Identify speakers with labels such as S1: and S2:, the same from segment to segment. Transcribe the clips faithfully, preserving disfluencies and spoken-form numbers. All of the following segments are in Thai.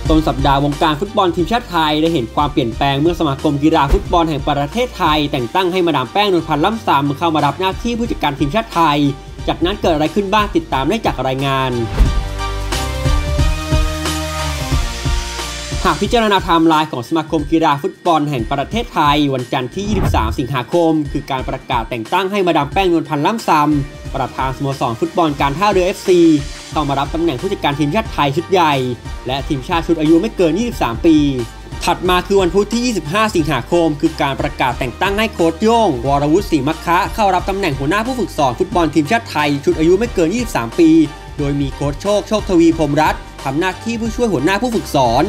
S1: ต้นสัปดาห์วงการฟุตบอลทีมชาติไทยได้เห็นความเปลี่ยนแปลงเมื่อสมาคมกีฬาฟุตบอลแห่งประเทศไทยแต่งตั้งให้มาดามแป้ง นวลพันธ์ล่ำซำเข้ามารับหน้าที่ผู้จัดการทีมชาติไทยจากนั้นเกิดอะไรขึ้นบ้างติดตามได้จากรายงานหากพิจารณาไทม์ไลน์ของสมาคมกีฬาฟุตบอลแห่งประเทศไทยวันจันทร์ที่ยี่สิบสามสิงหาคมคือการประกาศแต่งตั้งให้มาดามแป้ง นวลพันธ์ล่ำซำประธานสโมสรฟุตบอลการท่าเรือ เอฟ ซีเข้ามารับตำแหน่งผู้จัดการทีมชาติไทยชุดใหญ่และทีมชาติชุดอายุไม่เกินยี่สิบสามปีถัดมาคือวันพุธที่ยี่สิบห้าสิงหาคมคือการประกาศแต่งตั้งให้โค้ชโย่งวรวุฒิศรีมัคคะเข้ารับตำแหน่งหัวหน้าผู้ฝึกสอนฟุตบอลทีมชาติไทยชุดอายุไม่เกินยี่สิบสามปีโดยมีโค้ชโชคโชคทวีพรหมรัตน์ทำหน้าที่ผู้ช่วยหัวหน้าผู้ฝึกสอน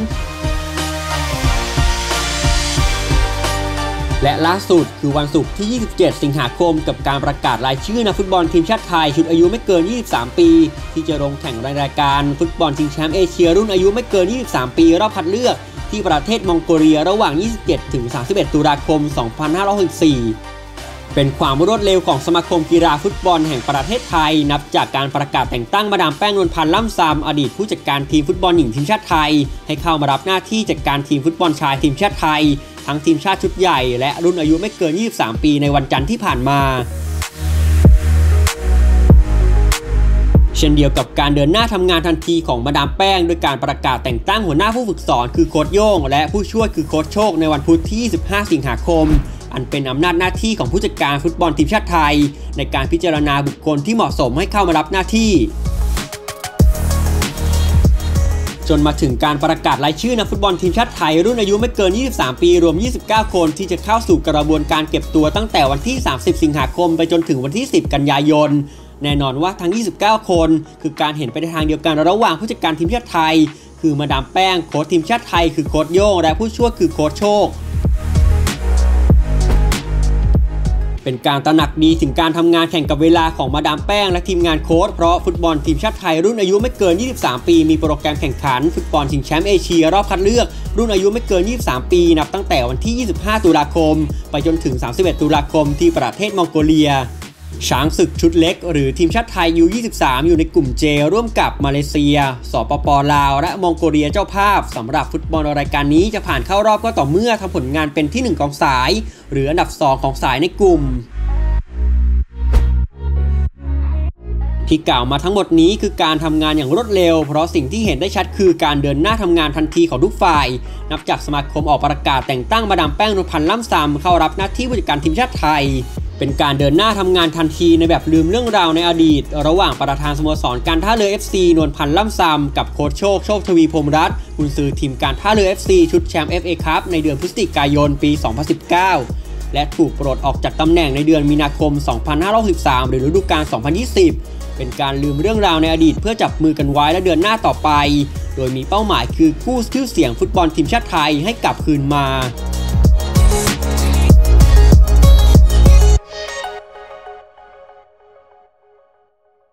S1: และล่าสุดคือวันศุกร์ที่ยี่สิบเจ็ดสิงหาคมกับการประกาศรายชื่อนักฟุตบอลทีมชาติไทยชุดอายุไม่เกินยี่สิบสามปีที่จะลงแข่งรายการฟุตบอลชิงแชมป์เอเชียรุ่นอายุไม่เกินยี่สิบสามปีรอบคัดเลือกที่ประเทศมองโกเลียระหว่างยี่สิบเจ็ดถึงสามสิบเอ็ดตุลาคมสองพันห้าร้อยหกสิบสี่เป็นความรวดเร็วของสมาคมกีฬาฟุตบอลแห่งประเทศไทยนับจากการประกาศแต่งตั้งมาดามแป้ง นวลพันธ์ล่ำซำอดีตผู้จัดการทีมฟุตบอลหญิงทีมชาติไทยให้เข้ามารับหน้าที่จัดการทีมฟุตบอลชายทีมชาติไทยทั้งทีมชาติชุดใหญ่และรุ่นอายุไม่เกินยี่สิบสามปีในวันจันทร์ที่ผ่านมาเช่นเดียวกับการเดินหน้าทำงานทันทีของมาดามแป้งโดยการประกาศแต่งตั้งหัวหน้าผู้ฝึกสอนคือโค้ชโย่งและผู้ช่วยคือโค้ชโชคในวันพุธที่ยี่สิบห้าสิงหาคมอันเป็นอำนาจหน้าที่ของผู้จัดการฟุตบอลทีมชาติไทยในการพิจารณาบุคคลที่เหมาะสมให้เข้ามารับหน้าที่จนมาถึงการประกาศรายชื่อนักฟุตบอลทีมชาติไทยรุ่นอายุไม่เกินยี่สิบสามปีรวมยี่สิบเก้าคนที่จะเข้าสู่กระบวนการเก็บตัวตั้งแต่วันที่สามสิบสิงหาคมไปจนถึงวันที่สิบกันยายนแน่นอนว่าทั้งยี่สิบเก้าคนคือการเห็นไปในทางเดียวกันระหว่างผู้จัดการทีมชาติไทยคือมาดามแป้งโค้ชทีมชาติไทยคือโค้ชโย่งและผู้ช่วยคือโค้ชโชคเป็นการตระหนักดีถึงการทำงานแข่งกับเวลาของมาดามแป้งและทีมงานโค้ชเพราะฟุตบอลทีมชาติไทยรุ่นอายุไม่เกินยี่สิบสามปีมีโปรแกรมแข่งขันฟุตบอลชิงแชมป์เอเชียรอบคัดเลือกรุ่นอายุไม่เกินยี่สิบสามปีนับตั้งแต่วันที่ยี่สิบห้าตุลาคมไปจนถึงสามสิบเอ็ดตุลาคมที่ประเทศมองโกเลียช้างศึกชุดเล็กหรือทีมชาติไทย ยู ยี่สิบสาม อยู่ในกลุ่ม J ร่วมกับมาเลเซียสปป.ลาวและมองโกเลียเจ้าภาพสำหรับฟุตบอลรายการนี้จะผ่านเข้ารอบก็ต่อเมื่อทำผลงานเป็นที่หนึ่งของสายหรืออันดับสองของสายในกลุ่มที่กล่าวมาทั้งหมดนี้คือการทำงานอย่างรวดเร็วเพราะสิ่งที่เห็นได้ชัดคือการเดินหน้าทำงานทันทีของทุกฝ่ายนับจากสมาคมออกประกาศแต่งตั้งมาดามแป้ง นวลพันธ์ล่ำซำเข้ารับหน้าที่ผู้จัดการทีมชาติไทยเป็นการเดินหน้าทำงานทันทีในแบบลืมเรื่องราวในอดีตระหว่างประธานสโมสรการท่าเรือ เอฟ ซี นวลพันธ์ล่ำซำกับโค้ชโชคโชคทวีพรหมรัตน์กุนซือทีมการท่าเรือ เอฟ ซี ชุดแชมป์ เอฟ เอ คัพในเดือนพฤศจิกายนปีสองพันสิบเก้าและถูกปลดออกจากตำแหน่งในเดือนมีนาคมสองพันห้าร้อยหกสิบสามหรือฤดูกาลสองพันยี่สิบเป็นการลืมเรื่องราวในอดีตเพื่อจับมือกันไว้และเดินหน้าต่อไปโดยมีเป้าหมายคือกู้ชื่อเสียงฟุตบอลทีมชาติไทยให้กลับคืนมา